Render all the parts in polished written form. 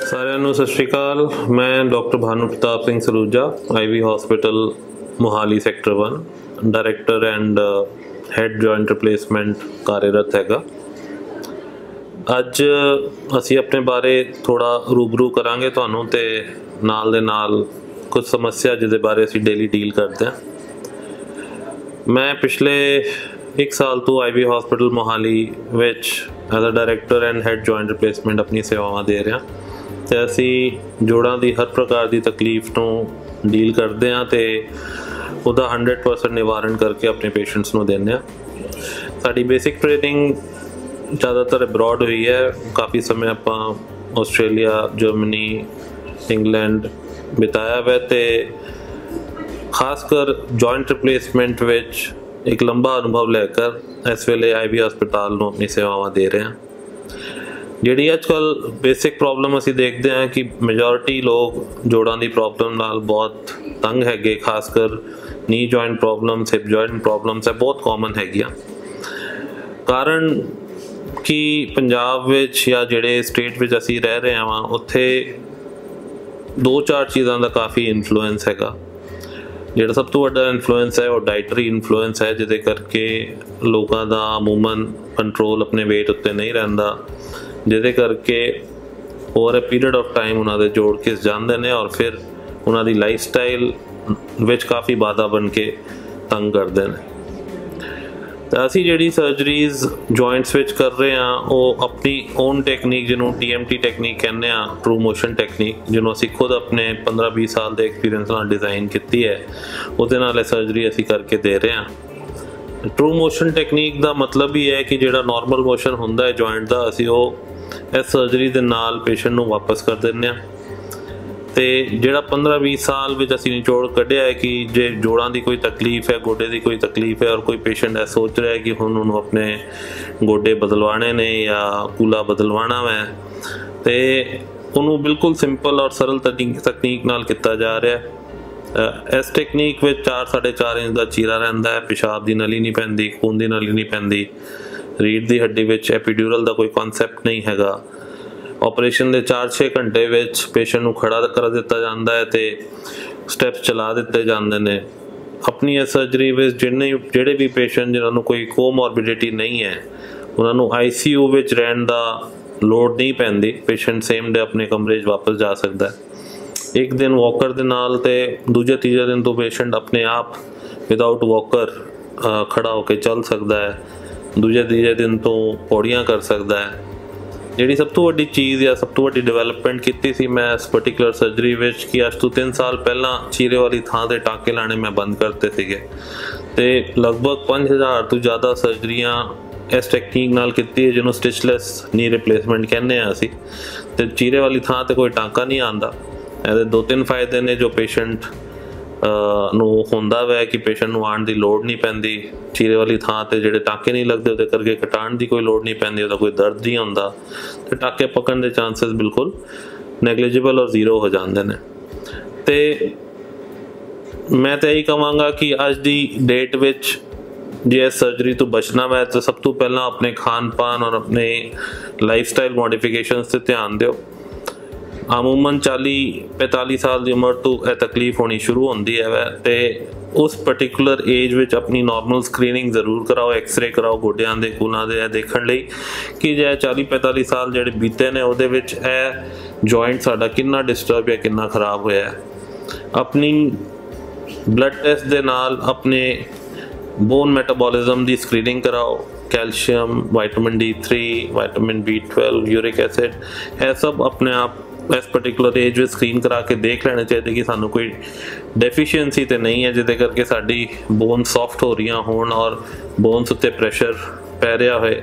ਸਾਰਿਆਂ ਨੂੰ ਸਤਿ ਸ਼੍ਰੀ ਅਕਾਲ। ਮੈਂ doctor Bhanu Pratap Singh Saruja, Ivy hospital Mohali sector 1 director and head joint replacement ਕਾਰਜਰਤ ਹੈਗਾ। ਅੱਜ ਅਸੀਂ ਆਪਣੇ ਬਾਰੇ ਥੋੜਾ ਰੂਬਰੂ ਕਰਾਂਗੇ ਤੁਹਾਨੂੰ, ਤੇ ਨਾਲ ਦੇ ਨਾਲ ਕੁਝ ਸਮੱਸਿਆ ਜਿਹਦੇ ਬਾਰੇ ਅਸੀਂ ਡੇਲੀ ਡੀਲ ਕਰਦੇ ਹਾਂ। ਮੈਂ ਪਿਛਲੇ 1 ਸਾਲ ਤੋਂ ਆਈਵੀ ਹਸਪੀਟਲ ਮੋਹਾਲੀ ਵਿੱਚ as a director and head joint replacement ਆਪਣੀ ਸੇਵਾਵਾਂ ਦੇ ਰਿਹਾ, ਤੇ ਅਸੀਂ ਜੋੜਾਂ ਦੀ ਹਰ ਪ੍ਰਕਾਰ ਦੀ ਤਕਲੀਫ ਨੂੰ ਡੀਲ ਕਰਦੇ ਹਾਂ ਤੇ ਉਹਦਾ 100% ਨਿਵਾਰਨ ਕਰਕੇ ਆਪਣੇ ਪੇਸ਼ੈਂਟਸ ਨੂੰ ਦਿੰਦੇ ਹਾਂ। ਸਾਡੀ ਬੇਸਿਕ ਟ੍ਰੇਨਿੰਗ ਜ਼ਿਆਦਾਤਰ ਅਬਰੋਡ ਹੋਈ ਹੈ। ਕਾਫੀ ਸਮੇਂ ਆਪਾਂ ਆਸਟ੍ਰੇਲੀਆ, ਜਰਮਨੀ, ਇੰਗਲੈਂਡ ਬਿਤਾਇਆ ਹੋਇਆ, ਤੇ ਖਾਸ ਕਰ ਜੁਆਇੰਟ ਰਿਪਲੇਸਮੈਂਟ ਵਿੱਚ ਇੱਕ ਲੰਬਾ ਅਨੁਭਵ ਲੈ ਕੇ ਇਸ ਵੇਲੇ ਆਈਵੀ ਹਸਪਤਾਲ ਨੂੰ ਆਪਣੀ ਸੇਵਾਵਾਂ ਦੇ ਰਹੇ ਹਾਂ। ਜਿਹੜੀ ਅੱਜ ਕੱਲ੍ਹ ਬੇਸਿਕ ਪ੍ਰੋਬਲਮ ਅਸੀਂ ਦੇਖਦੇ ਹਾਂ ਕਿ ਮੈਜੋਰਿਟੀ ਲੋਕ ਜੋੜਾਂ ਦੀ ਪ੍ਰੋਬਲਮ ਨਾਲ ਬਹੁਤ ਤੰਗ ਹੈਗੇ, ਖਾਸ ਕਰ ਨੀ joint problems, hip joint problems ਹੈ ਬਹੁਤ ਕਾਮਨ ਹੈਗੀਆਂ। ਕਾਰਨ ਕਿ ਪੰਜਾਬ ਵਿੱਚ ਜਾਂ ਜਿਹੜੇ ਸਟੇਟ ਵਿੱਚ ਅਸੀਂ ਰਹਿ ਰਹੇ ਹਾਂ ਉੱਥੇ 2-4 ਚੀਜ਼ਾਂ ਦਾ ਕਾਫੀ ਇਨਫਲੂਐਂਸ ਹੈਗਾ। ਜਿਹੜਾ ਸਭ ਤੋਂ ਵੱਡਾ ਇਨਫਲੂਐਂਸ ਹੈ ਉਹ ਡਾਈਟਰੀ ਇਨਫਲੂਐਂਸ ਹੈ, ਜਿਹਦੇ ਕਰਕੇ ਲੋਕਾਂ ਦਾ ਅਮੂਮਨ ਕੰਟਰੋਲ ਆਪਣੇ ਵੇਟ ਉੱਤੇ ਨਹੀਂ ਰਹਿੰਦਾ, ਜਿਹਦੇ ਕਰਕੇ over a period of time ਉਹਨਾਂ ਦੇ ਜੋੜ ਘਿਸ ਜਾਂਦੇ ਨੇ ਔਰ ਫਿਰ ਉਹਨਾਂ ਦੀ ਲਾਈਫ ਸਟਾਈਲ ਵਿੱਚ ਕਾਫੀ ਬਾਧਾ ਬਣ ਕੇ ਤੰਗ ਕਰਦੇ ਨੇ। ਤਾਂ ਅਸੀਂ ਜਿਹੜੀ ਸਰਜਰੀਜ਼ ਜੁਆਇੰਟਸ ਵਿੱਚ ਕਰ ਰਹੇ ਹਾਂ ਉਹ ਆਪਣੀ ਓਨ ਟੈਕਨੀਕ, ਜਿਹਨੂੰ TMT ਟੈਕਨੀਕ ਕਹਿੰਦੇ ਹਾਂ, ਟਰੂ ਮੋਸ਼ਨ ਟੈਕਨੀਕ, ਜਿਹਨੂੰ ਅਸੀਂ ਖੁਦ ਆਪਣੇ 15-20 ਸਾਲ ਦੇ ਐਕਸਪੀਰੀਅੰਸ ਨਾਲ ਡਿਜ਼ਾਈਨ ਕੀਤੀ ਹੈ, ਉਹਦੇ ਨਾਲ ਇਹ ਸਰਜਰੀ ਅਸੀਂ ਕਰਕੇ ਦੇ ਰਹੇ ਹਾਂ। ਟਰੂ ਮੋਸ਼ਨ ਟੈਕਨੀਕ ਦਾ ਮਤਲਬ ਹੀ ਹੈ ਕਿ ਜਿਹੜਾ ਨਾਰਮਲ ਮੋਸ਼ਨ ਹੁੰਦਾ ਹੈ ਜੁਆਇੰਟ ਦਾ, ਅਸੀਂ ਉਹ ਇਸ ਸਰਜਰੀ ਦੇ ਨਾਲ ਪੇਸ਼ੈਂਟ ਨੂੰ ਵਾਪਸ ਕਰ ਦਿੰਦੇ ਹਾਂ। ਤੇ ਜਿਹੜਾ 15-20 ਸਾਲ ਵਿੱਚ ਅਸੀਂ ਨਿਚੋੜ ਕੱਢਿਆ ਹੈ ਕਿ ਜੇ ਜੋੜਾਂ ਦੀ ਕੋਈ ਤਕਲੀਫ ਹੈ, ਗੋਡੇ ਦੀ ਕੋਈ ਤਕਲੀਫ ਹੈ ਔਰ ਕੋਈ ਪੇਸ਼ੈਂਟ ਇਹ ਸੋਚ ਰਿਹਾ ਹੈ ਕਿ ਹੁਣ ਉਹਨੂੰ ਆਪਣੇ ਗੋਡੇ ਬਦਲਵਾਣੇ ਨੇ ਜਾਂ ਕੂਲਾ ਬਦਲਵਾਣਾ ਹੈ, ਤੇ ਉਹਨੂੰ ਬਿਲਕੁਲ ਸਿੰਪਲ ਔਰ ਸਰਲ ਤਕਨੀਕ ਨਾਲ ਕੀਤਾ ਜਾ ਰਿਹਾ। ਇਸ ਟੈਕਨੀਕ ਵਿੱਚ 4-4.5 ਇੰਚ ਦਾ ਚੀਰਾ ਰਹਿੰਦਾ ਹੈ, ਪਿਸ਼ਾਬ ਦੀ ਨਲੀ ਨਹੀਂ ਪੈਂਦੀ, ਖੂਨ ਦੀ ਨਲੀ ਨਹੀਂ ਪੈਂਦੀ, ਰੀੜ੍ਹ ਦੀ ਹੱਡੀ ਵਿੱਚ ਐਪੀਡਿਊਰਲ ਦਾ ਕੋਈ ਕਨਸੈਪਟ ਨਹੀਂ ਹੈਗਾ। ਆਪਰੇਸ਼ਨ ਦੇ 4-6 ਘੰਟੇ ਵਿੱਚ ਪੇਸ਼ੈਂਟ ਨੂੰ ਖੜਾ ਕਰ ਦਿੱਤਾ ਜਾਂਦਾ ਹੈ ਤੇ ਸਟੈਪਸ ਚਲਾ ਦਿੱਤੇ ਜਾਂਦੇ ਨੇ। ਆਪਣੀ ਇਹ ਸਰਜਰੀ ਵਿੱਚ ਜਿਹੜੇ ਵੀ ਪੇਸ਼ੈਂਟ ਜਿਨ੍ਹਾਂ ਨੂੰ ਕੋਈ ਕੋਮੋਰਬਿਡਿਟੀ ਨਹੀਂ ਹੈ ਉਹਨਾਂ ਨੂੰ ICU ਵਿੱਚ ਰਹਿਣ ਦਾ ਲੋੜ ਨਹੀਂ ਪੈਂਦੀ। ਪੇਸ਼ੈਂਟ ਸੇਮ ਡੇ ਆਪਣੇ ਕਮਰੇ 'ਚ ਵਾਪਸ ਜਾ ਸਕਦਾ ਹੈ। ਇੱਕ ਦਿਨ ਵਾਕਰ ਦੇ ਨਾਲ ਤੇ ਦੂਜੇ-ਤੀਜੇ ਦਿਨ ਤੋਂ ਪੇਸ਼ੈਂਟ ਆਪਣੇ ਆਪ ਵਿਦਆਊਟ ਵਾਕਰ ਖੜਾ ਹੋ ਕੇ ਚੱਲ ਸਕਦਾ ਹੈ। ਦੂਜੇ-ਤੀਜੇ ਦਿਨ ਤੋਂ ਪੌੜੀਆਂ ਕਰ ਸਕਦਾ ਹੈ। ਜਿਹੜੀ ਸਭ ਤੋਂ ਵੱਡੀ ਚੀਜ਼ ਜਾਂ ਸਭ ਤੋਂ ਵੱਡੀ ਡਿਵੈਲਪਮੈਂਟ ਕੀਤੀ ਸੀ ਮੈਂ ਇਸ ਪਰਟੀਕੂਲਰ ਸਰਜਰੀ ਵਿੱਚ ਕਿ ਅੱਜ ਤੋਂ 3 ਸਾਲ ਪਹਿਲਾਂ ਚੀਰੇ ਵਾਲੀ ਥਾਂ 'ਤੇ ਟਾਂਕੇ ਲਾਣੇ ਮੈਂ ਬੰਦ ਕਰਤੇ ਸੀਗੇ, ਤੇ ਲਗਭਗ 5000 ਤੋਂ ਜ਼ਿਆਦਾ ਸਰਜਰੀਆਂ ਇਸ ਟੈਕਨੀਕ ਨਾਲ ਕੀਤੀ ਹੈ, ਜਿਹਨੂੰ ਸਟਿਚਲੈਸ ਨੀ ਰਿਪਲੇਸਮੈਂਟ ਕਹਿੰਦੇ ਹਾਂ ਅਸੀਂ। ਤੇ ਚੀਰੇ ਵਾਲੀ ਥਾਂ 'ਤੇ ਕੋਈ ਟਾਂਕਾ ਨਹੀਂ ਆਉਂਦਾ। ਇਹਦੇ 2-3 ਫਾਇਦੇ ਨੇ ਜੋ ਪੇਸ਼ੈਂਟ ਨੂੰ ਹੁੰਦਾ ਵੈ ਕਿ ਪੇਸ਼ੈਂਟ ਨੂੰ ਆਉਣ ਦੀ ਲੋੜ ਨਹੀਂ ਪੈਂਦੀ। ਚੀਰੇ ਵਾਲੀ ਥਾਂ 'ਤੇ ਜਿਹੜੇ ਟਾਂਕੇ ਨਹੀਂ ਲੱਗਦੇ ਉਹਦੇ ਕਰਕੇ ਕਟਾਉਣ ਦੀ ਕੋਈ ਲੋੜ ਨਹੀਂ ਪੈਂਦੀ, ਉਹਦਾ ਕੋਈ ਦਰਦ ਨਹੀਂ ਹੁੰਦਾ, ਤੇ ਟਾਂਕੇ ਪੱਕਣ ਦੇ ਚਾਂਸਸ ਬਿਲਕੁਲ ਨੈਗਲੀਜੀਬਲ ਔਰ 0 ਹੋ ਜਾਂਦੇ ਨੇ। ਤੇ ਮੈਂ ਤਾਂ ਇਹੀ ਕਹਾਂਗਾ ਕਿ ਅੱਜ ਦੀ ਡੇਟ ਵਿੱਚ ਜੇ ਇਸ ਸਰਜਰੀ ਤੋਂ ਬਚਣਾ ਹੈ ਤਾਂ ਸਭ ਤੋਂ ਪਹਿਲਾਂ ਆਪਣੇ ਖਾਣ ਪਾਨ ਔਰ ਆਪਣੇ ਲਾਈਫ ਸਟਾਈਲ ਮੋਡੀਫਿਕੇਸ਼ਨਸ 'ਤੇ ਧਿਆਨ ਦਿਓ। ਅਮੂਮਨ 40-45 ਸਾਲ ਦੀ ਉਮਰ ਤੋਂ ਇਹ ਤਕਲੀਫ ਹੋਣੀ ਸ਼ੁਰੂ ਹੁੰਦੀ ਹੈ ਤੇ ਉਸ ਪਰਟੀਕੂਲਰ ਏਜ ਵਿੱਚ ਆਪਣੀ ਨਾਰਮਲ ਸਕਰੀਨਿੰਗ ਜ਼ਰੂਰ ਕਰਾਓ, ਐਕਸਰੇ ਕਰਾਓ ਗੋਡਿਆਂ ਦੇ, ਕੂਲਾਂ ਦੇ, ਇਹ ਦੇਖਣ ਲਈ ਕਿ ਜੇ 40-45 ਸਾਲ ਜਿਹੜੇ ਬੀਤੇ ਨੇ ਉਹਦੇ ਵਿੱਚ ਇਹ ਜੁਆਇੰਟ ਸਾਡਾ ਕਿੰਨਾ ਡਿਸਟਰਬ ਜਾਂ ਕਿੰਨਾ ਖਰਾਬ ਹੋਇਆ ਹੈ। ਆਪਣੀ ਬਲੱਡ ਟੈਸਟ ਦੇ ਨਾਲ ਆਪਣੇ ਬੋਨ ਮੈਟਾਬੋਲਿਜ਼ਮ ਦੀ ਸਕਰੀਨਿੰਗ ਕਰਾਓ, calcium, vitamin D3, vitamin B12, uric acid, ਇਹ ਸਭ ਆਪਣੇ ਆਪ ਇਸ ਪਰਟੀਕੂਲਰ ਏਜ ਵਿੱਚ ਸਕਰੀਨ ਕਰਾ ਕੇ ਦੇਖ ਲੈਣੇ ਚਾਹੀਦੇ ਕਿ ਸਾਨੂੰ ਕੋਈ ਡੈਫੀਸ਼ੀਐਂਸੀ ਤਾਂ ਨਹੀਂ ਹੈ ਜਿਹਦੇ ਕਰਕੇ ਸਾਡੀ ਬੋਨ ਸੌਫਟ ਹੋ ਰਹੀਆਂ ਹੋਣ ਔਰ ਬੋਨਸ ਉੱਤੇ ਪ੍ਰੈਸ਼ਰ ਪੈ ਰਿਹਾ ਹੋਏ।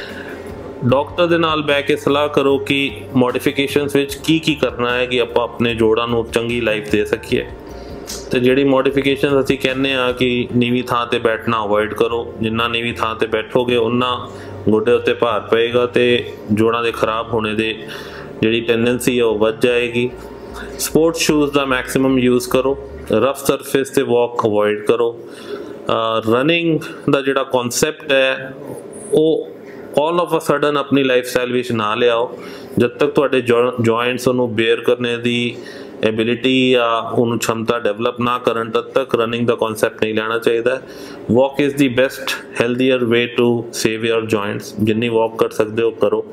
ਡਾਕਟਰ ਦੇ ਨਾਲ ਬਹਿ ਕੇ ਸਲਾਹ ਕਰੋ ਕਿ ਮੋਡੀਫਿਕੇਸ਼ਨਸ ਵਿੱਚ ਕੀ ਕਰਨਾ ਹੈ ਕਿ ਆਪਾਂ ਆਪਣੇ ਜੋੜਾਂ ਨੂੰ ਚੰਗੀ ਲਾਈਫ ਦੇ ਸਕੀਏ। ਤੇ ਜਿਹੜੀ ਮੋਡੀਫਿਕੇਸ਼ਨ ਅਸੀਂ ਕਹਿੰਦੇ ਹਾਂ ਕਿ ਨੀਵੀਂ ਥਾਂ 'ਤੇ ਬੈਠਣਾ ਅਵੋਇਡ ਕਰੋ। ਜਿੰਨਾ ਨੀਵੀਂ ਥਾਂ 'ਤੇ ਬੈਠੋਗੇ ਉਹਨਾਂ ਗੋਡੇ ਉੱਤੇ ਭਾਰ ਪਏਗਾ ਤੇ ਜੋੜਾਂ ਦੇ ਖਰਾਬ ਹੋਣੇ ਦੇ ਜਿਹੜੀ ਟੈਂਡੈਂਸੀ ਹੈ ਉਹ ਵੱਧ ਜਾਏਗੀ। ਸਪੋਰਟਸ ਸ਼ੂਜ਼ ਦਾ ਮੈਕਸਿਮਮ ਯੂਜ਼ ਕਰੋ। ਰਫ ਸਰਫੇਸ 'ਤੇ ਵਾਕ ਅਵੋਇਡ ਕਰੋ। ਰਨਿੰਗ ਦਾ ਜਿਹੜਾ ਕਨਸੈਪਟ ਹੈ ਉਹ ऑल ऑफ अ सडन अपनी लाइफ स्टाइल विच ना लियाओ। जब तक तुहाडे जॉइंट्स उन्होंने बेयर करने की एबिलिटी या उन्होंने क्षमता डेवलप ना करन, तद तक रनिंग का कॉन्सैप्ट नहीं लेना चाहिए। Walk is the best healthier way to save your joints. जिन्नी वॉक कर सकते हो करो।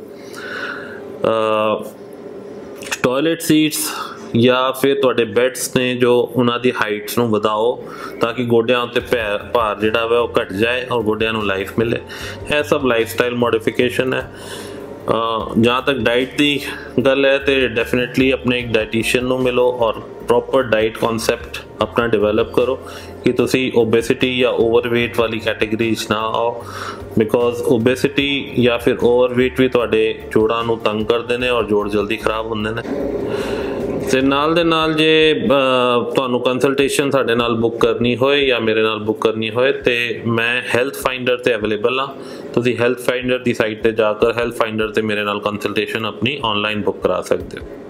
टॉयलेट सीट्स या फिर तुहाडे बैड्स ने जो उन्होंने हाइट्स नूं वधाओ ताकि गोडियां उत्ते भार जिहड़ा वा ओह घट जाए और गोडियां नूं लाइफ मिले। यह सब लाइफ स्टाइल मॉडिफिकेशन है। जहाँ तक डाइट की गल है तो डेफिनेटली अपने एक डाइटिशियन नूं मिलो और प्रॉपर डाइट कॉन्सैप्ट अपना डिवेलप करो कि तुसी ओबेसिटी या ओवरवेट वाली कैटेगरी ना आओ। बिकॉज ओबेसिटी या फिर ओवरवेट भी तुहाडे जोड़ां नूं तंग करते हैं और जोड़ जल्दी खराब होंदे ने। ते नाल दे नाल जे तुहानू कंसल्टेशन साडे नाल बुक करनी होए या मेरे नाल बुक करनी होए ते मैं हैल्थ फाइंडर ते अवेलेबल हाँ। तुसी हैल्थ फाइंडर की साइट ते जाकर हैल्थ फाइंडर ते मेरे नाल कंसल्टेशन अपनी ऑनलाइन बुक करा सकते हो।